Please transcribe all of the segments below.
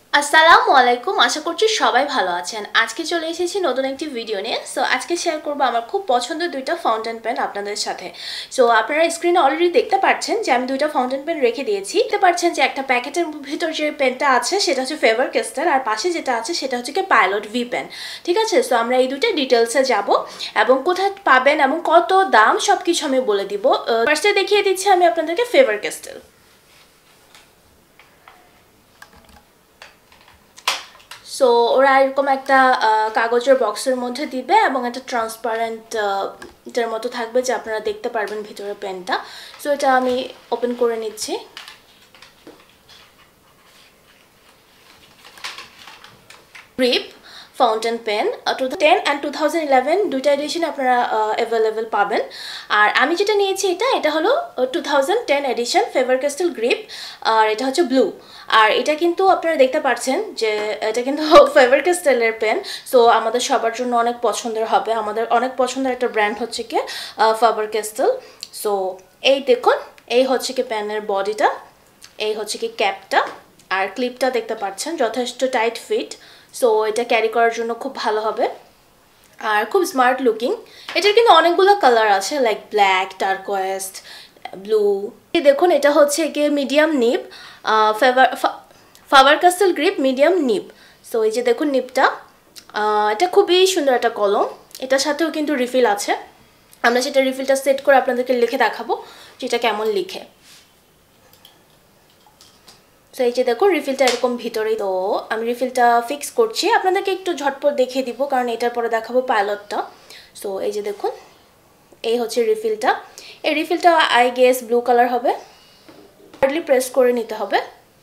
আসসালামু আলাইকুম, আশা করছি সবাই ভালো আছেন। আজকে চলে এসেছি নতুন একটি ভিডিও নিয়ে। সো আজকে শেয়ার করব আমার খুব পছন্দের দুইটা ফাউন্টেন পেন আপনাদের সাথে। সো আপনারা স্ক্রিনে অলরেডি দেখতে পাচ্ছেন যে আমি দুইটা ফাউন্টেন পেন রেখে দিয়েছি। দেখতে পাচ্ছেন যে একটা প্যাকেটের ভিতর যে পেনটা আছে সেটা হচ্ছে ফেভার ক্যাস্টেল, আর পাশে যেটা আছে সেটা হচ্ছে কি পাইলট ভি পেন। ঠিক আছে, সো আমরা এই দুইটা ডিটেলসে যাব এবং কোথায় পাবেন এবং কত দাম সব কিছু আমি বলে দিব। ফার্স্টে দেখিয়ে দিচ্ছি আমি আপনাদেরকে ফেভার ক্যাস্টেল। সো ওরা এরকম একটা কাগজের বক্সের মধ্যে দিবে এবং একটা ট্রান্সপারেন্ট এটার মতো থাকবে যে আপনারা দেখতে পারবেন ভিতরে পেনটা। সো এটা আমি ওপেন করে নিচ্ছি। গ্রিপ ফাউন্টেন পেন 2010 অ্যান্ড 2011 দুইটা এডিশন আপনারা অ্যাভেলেবেল পাবেন। আর আমি যেটা নিয়েছি এটা হলো 2010 এডিশন ফেভার ক্যাস্টেল গ্রিপ, আর এটা হচ্ছে ব্লু। আর এটা কিন্তু আপনারা দেখতে পাচ্ছেন যে এটা কিন্তু ফেভার ক্যাস্টেলের পেন। সো আমাদের সবার জন্য অনেক পছন্দের হবে। আমাদের অনেক পছন্দের একটা ব্র্যান্ড হচ্ছে কি ফেভার ক্যাস্টেল। সো এই দেখুন, এই হচ্ছে কি পেনের বডিটা, এই হচ্ছে কি ক্যাপটা, আর ক্লিপটা দেখতে পাচ্ছেন যথেষ্ট টাইট ফিট। সো এটা ক্যারি করার জন্য খুব ভালো হবে আর খুব স্মার্ট লুকিং। এটার কিন্তু অনেকগুলো কালার আছে, লাইক ব্ল্যাক, টার্কোয়েস্ট, ব্লু। দেখুন এটা হচ্ছে গিয়ে medium nib, Faber Castell grip medium nib. So এই যে দেখুন নিবটা, এটা খুবই সুন্দর একটা কলম। এটার সাথেও কিন্তু রিফিল আছে। আমরা সেটা রিফিলটা সেট করে আপনাদেরকে লিখে দেখাবো যেটা কেমন লিখে। তো এই যে দেখুন রিফিলটা এরকম ভিতরেই। তো আমি রিফিলটা ফিক্স করছি, আপনাদেরকে একটু ঝটপট দেখিয়ে দিব কারণ এটার পরে দেখাবো পাইলটটা। সো এই যে দেখুন, এই হচ্ছে রিফিলটা। এই রিফিলটা আই গেস ব্লু কালার হবে। হার্ডলি প্রেস করে নিতে হবে।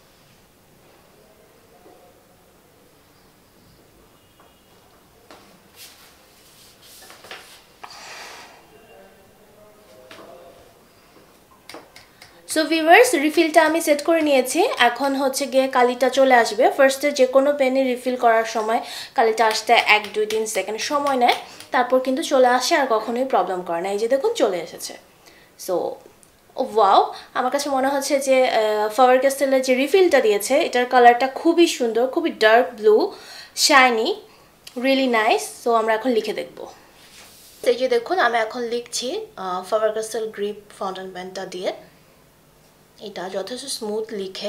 সো ভিউয়ার্স, রিফিলটা আমি সেট করে নিয়েছি। এখন হচ্ছে গিয়ে কালিটা চলে আসবে। ফার্স্টে যে কোনো পেনে রিফিল করার সময় কালিটা আসতে 1-2-3 সেকেন্ড সময় নেয়, তারপর কিন্তু চলে আসে আর কখনোই প্রবলেম করে না। এই যে দেখুন চলে এসেছে। সো ওয়াও, আমার কাছে মনে হচ্ছে যে ফেভার ক্যাস্টেলের যে রিফিলটা দিয়েছে এটার কালারটা খুবই সুন্দর, খুবই dark blue, shiny, really nice. So আমরা এখন লিখে দেখব। এই যে দেখুন আমি এখন লিখছি ফেভার ক্যাস্টেল গ্রিপ ফাউন্টেন পেনটা দিয়ে। এটা যথেষ্ট স্মুথ লিখে।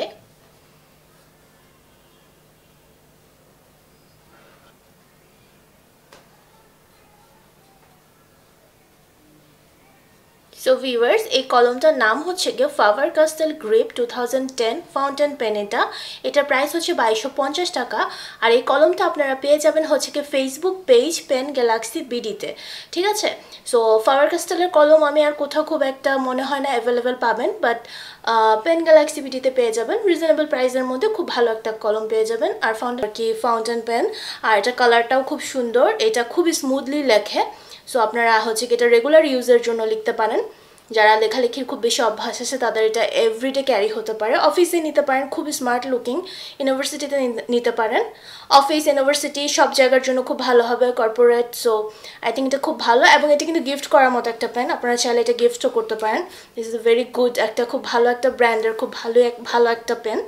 সো ভিউয়ার্স, এই কলমটার নাম হচ্ছে গিয়ে Faber Castell grip 2010 fountain pen. এটার প্রাইস হচ্ছে 2250 টাকা। আর এই কলমটা আপনারা পেয়ে যাবেন হচ্ছে গিয়ে ফেসবুক পেজ পেন গ্যালাক্সি বিডিতে। ঠিক আছে, সো ফেভার ক্যাস্টেলের কলম আমি আর কোথাও খুব একটা মনে হয় না অ্যাভেলেবেল পাবেন, বাট পেন গ্যালাক্সি বিডিতে পেয়ে যাবেন রিজনেবল প্রাইসের মধ্যে। খুব ভালো একটা কলম পেয়ে যাবেন। আর ফাউন্টেন পেন, আর এটা কালারটাও খুব সুন্দর, এটা খুবই স্মুথলি লেখে। সো আপনারা হচ্ছে কি এটা রেগুলার ইউজের জন্য লিখতে পারেন। যারা লেখালেখির খুব বেশি অভ্যাস আছে তাদের এটা এভরিডে ক্যারি হতে পারে। অফিসে নিতে পারেন, খুবই স্মার্ট লুকিং। ইউনিভার্সিটিতে নিতে পারেন, অফিস, ইউনিভার্সিটি সব জায়গার জন্য খুব ভালো হবে, কর্পোরেট। সো আই থিঙ্ক এটা খুব ভালো এবং এটা কিন্তু গিফট করার মতো একটা পেন। আপনারা চাইলে এটা গিফটও করতে পারেন। This is a very good, একটা খুব ভালো একটা ব্র্যান্ডের খুব ভালো একটা পেন।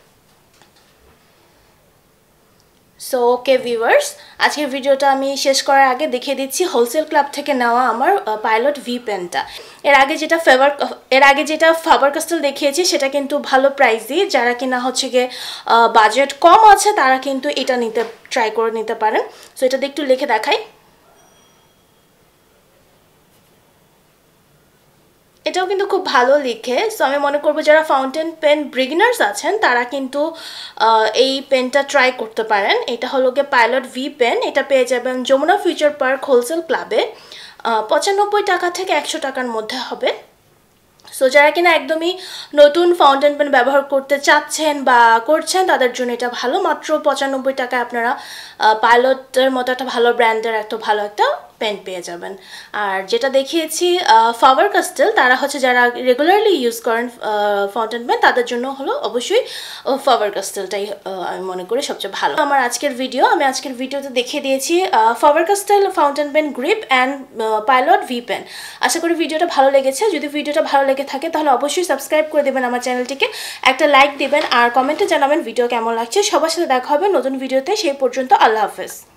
সো ওকে ভিউয়ার্স, আজকের ভিডিওটা আমি শেষ করার আগে দেখিয়ে দিচ্ছি হোলসেল ক্লাব থেকে নেওয়া আমার পাইলট ভি পেনটা। এর আগে যেটা ফেভার ক্যাস্টেল দেখিয়েছি সেটা কিন্তু ভালো প্রাইসই। যারা কিনা হচ্ছে গিয়ে বাজেট কম আছে তারা কিন্তু এটা ট্রাই করে নিতে পারেন। সো এটা একটু লিখে দেখাই। এটাও কিন্তু খুব ভালো লিখে। সো আমি মনে করবো যারা ফাউন্টেন পেন বিগিনার্স আছেন তারা কিন্তু এই পেনটা ট্রাই করতে পারেন। এটা হলো গিয়ে পাইলট ভি পেন। এটা পেয়ে যাবেন যমুনা ফিউচার পার্ক হোলসেল ক্লাবে। 95 টাকা থেকে 100 টাকার মধ্যে হবে। সো যারা কিনা একদমই নতুন ফাউন্টেন পেন ব্যবহার করতে চাচ্ছেন বা করছেন তাদের জন্য এটা ভালো। মাত্র 95 টাকায় আপনারা পাইলটের মতো একটা ভালো ব্র্যান্ডের একটা ভালো একটা পেন পেয়ে যাবেন। আর যেটা দেখিয়েছি ফাভার কাস্টেল, তারা হচ্ছে যারা রেগুলারলি ইউজ করেন ফাউন্টেন পেন, তাদের জন্য হলো অবশ্যই ফাভার কাস্টেলটাই আমি মনে করি সবচেয়ে ভালো। আমি আজকের ভিডিওতে দেখিয়ে দিয়েছি Faber Castell fountain pen grip and Pilot V pen. আশা করি ভিডিওটা ভালো লেগেছে। যদি ভিডিওটা ভালো লেগে থাকে তাহলে অবশ্যই সাবস্ক্রাইব করে দেবেন আমার চ্যানেলটিকে, একটা লাইক দিবেন আর কমেন্টে জানাবেন ভিডিও কেমন লাগছে। সবার সাথে দেখা হবে নতুন ভিডিওতে, সেই পর্যন্ত আল্লাহ হাফেজ।